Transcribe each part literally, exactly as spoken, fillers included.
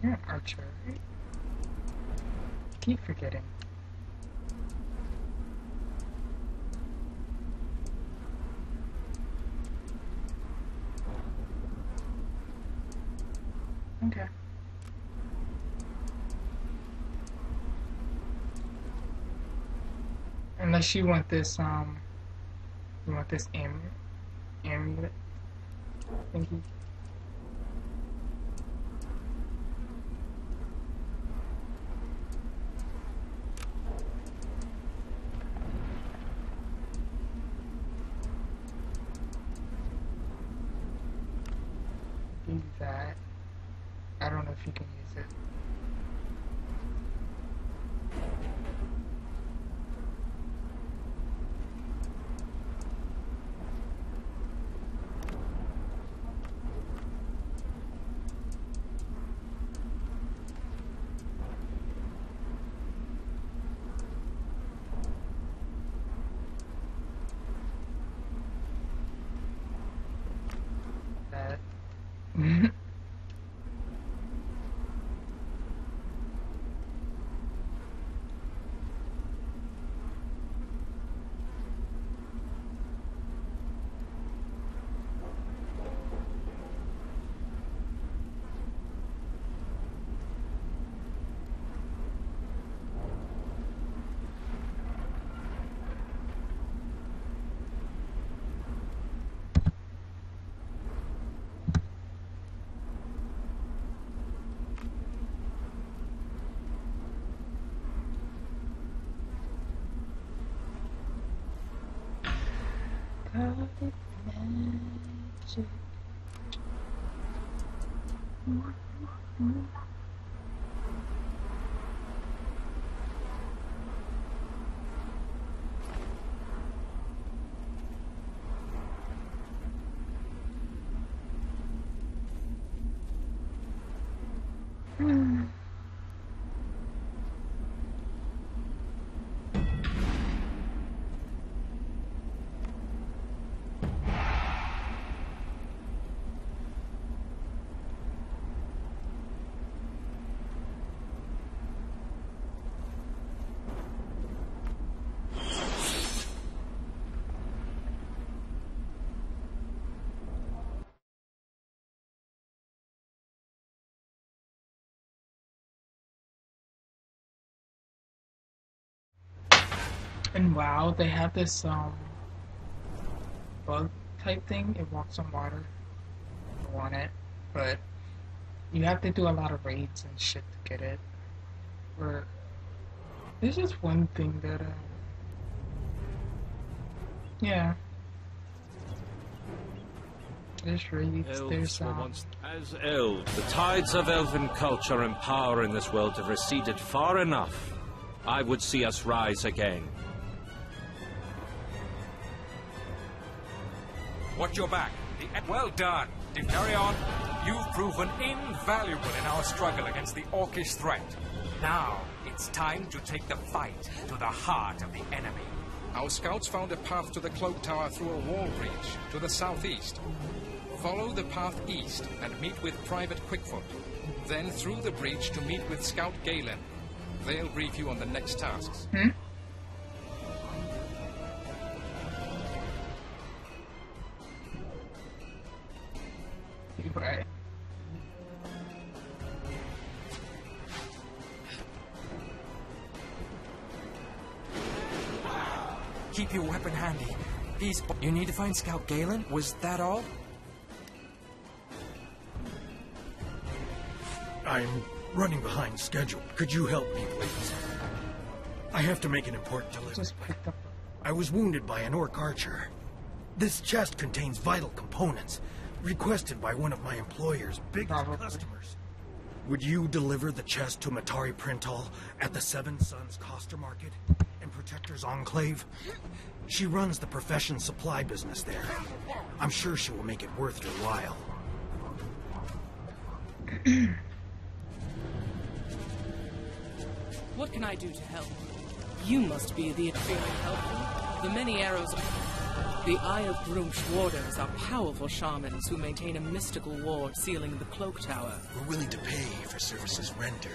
You're an archer, right? Keep forgetting. Okay. Unless you want this, um, you want this amulet, amulet thingy. Do that. I don't know if you can use it. That. Magic. Hmm. And wow, they have this um bug type thing. It walks on water. I want it, but you have to do a lot of raids and shit to get it. Or there's just one thing that um yeah. There's raids. Elves There's were um. once as elves. The tides of elven culture and power in this world have receded far enough. I would see us rise again. Watch your back. The well done. To carry on, you've proven invaluable in our struggle against the Orcish threat. Now, it's time to take the fight to the heart of the enemy. Our scouts found a path to the cloak tower through a wall breach to the southeast. Follow the path east and meet with Private Quickfoot. Then through the breach to meet with Scout Galen. They'll brief you on the next tasks. Hmm? Right. Keep your weapon handy. These... You need to find Scout Galen? Was that all? I'm running behind schedule. Could you help me, please? I have to make an important delivery. Just picked up. I was wounded by an orc archer. This chest contains vital components, requested by one of my employer's biggest Probably. customers. Would you deliver the chest to Matari Printal at the Seven Sons Coster Market and Protector's Enclave? She runs the profession supply business there. I'm sure she will make it worth your while. What can I do to help? You must be the feeling helpful. The many arrows. The Eye of Grumsh warders are powerful shamans who maintain a mystical ward sealing the cloak tower. We're willing to pay for services rendered.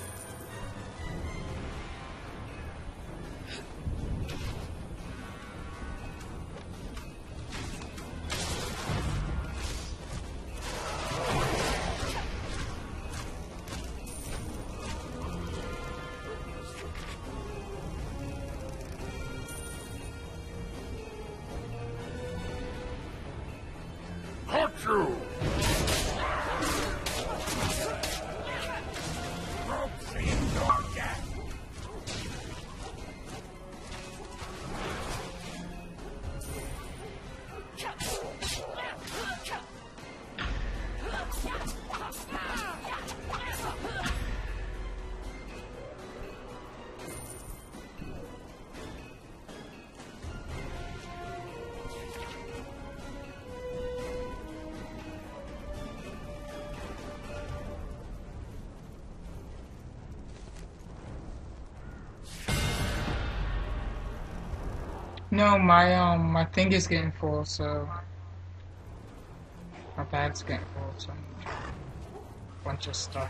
No, my um my thing is getting full, so my bag's getting full, so I need a bunch of stuff.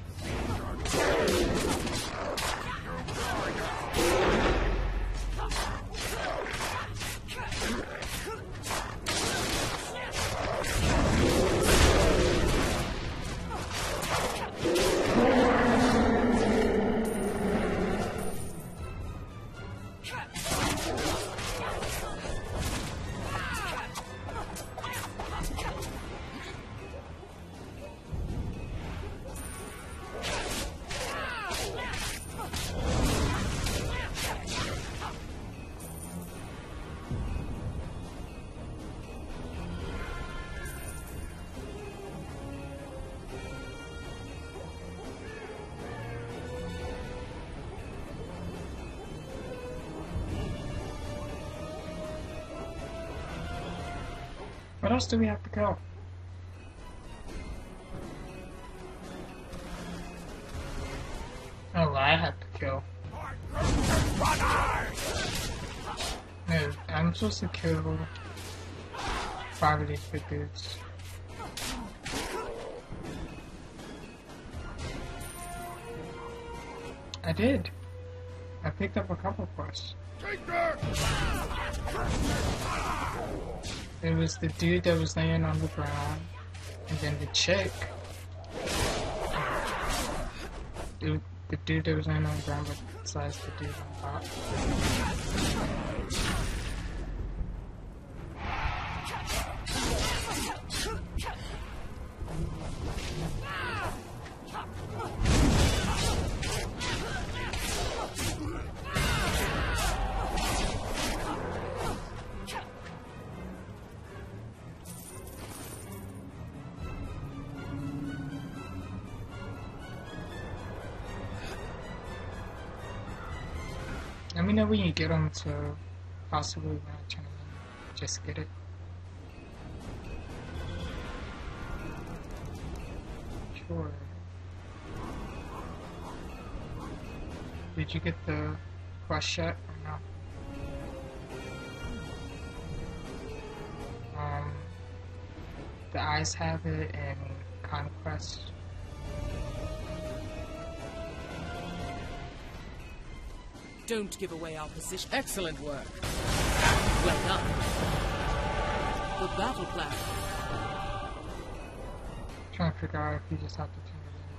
What else do we have to go? Oh, I have to kill. No, I'm supposed to kill five of these big dudes. I did. I picked up a couple quests. It was the dude that was laying on the ground, and then the chick. It, the dude that was laying on the ground besides the dude on top. Let me know when you get them, so possibly when I turn them in, just get it. Sure. Did you get the quest yet or no? Um, the eyes have it in Conquest. Don't give away our position. Excellent work. Well done. The battle plan. Trying to figure out if you just have to turn it in.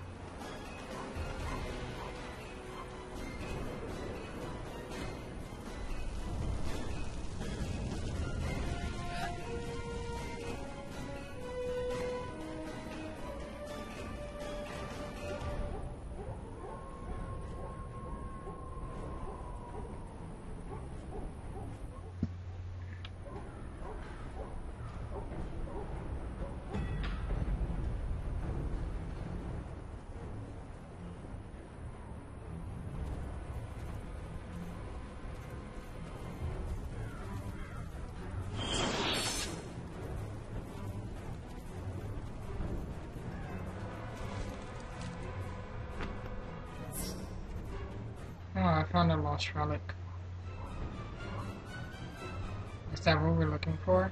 Oh, I found a lost relic. It's that what we're looking for?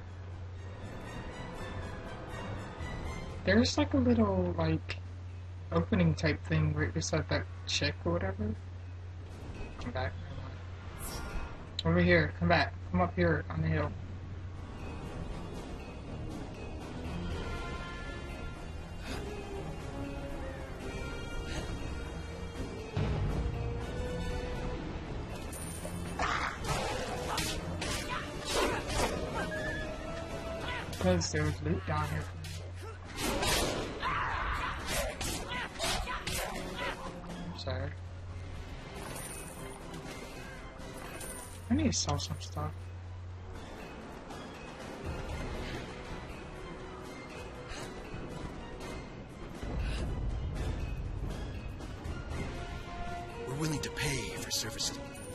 There's like a little, like, opening type thing right beside that chick or whatever. Come back. Over here. Come back. Come up here on the hill. Because there was loot down here. Sorry. I need to sell some stuff. We're willing to pay for services.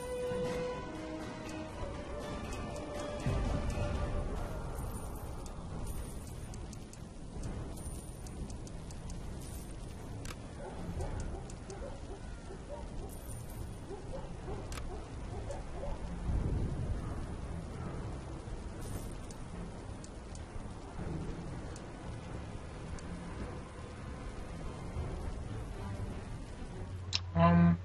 Um,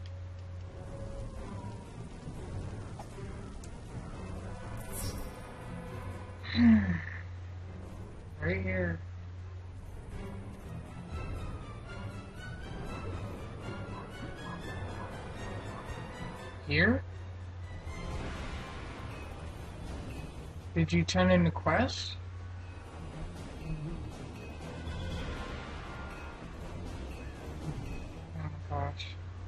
right here. Here? Did you turn in the quest? Oh gosh.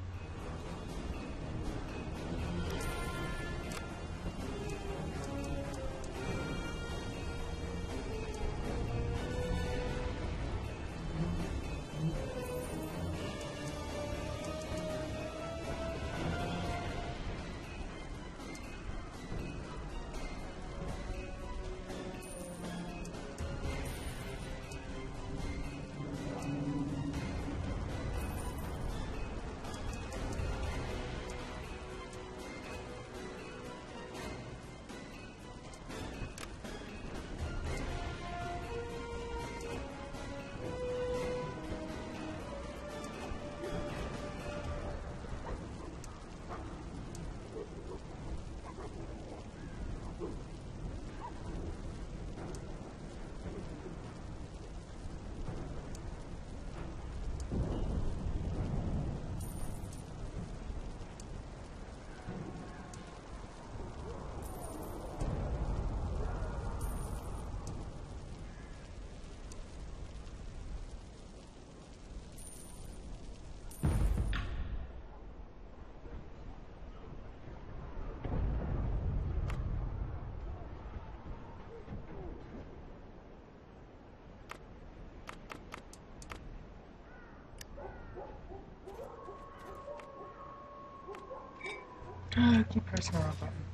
I keep pressing the wrong button.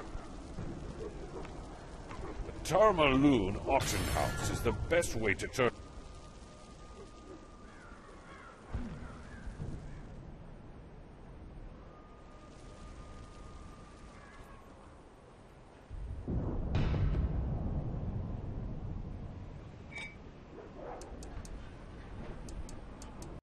Tarmaloon Auction House is the best way to turn...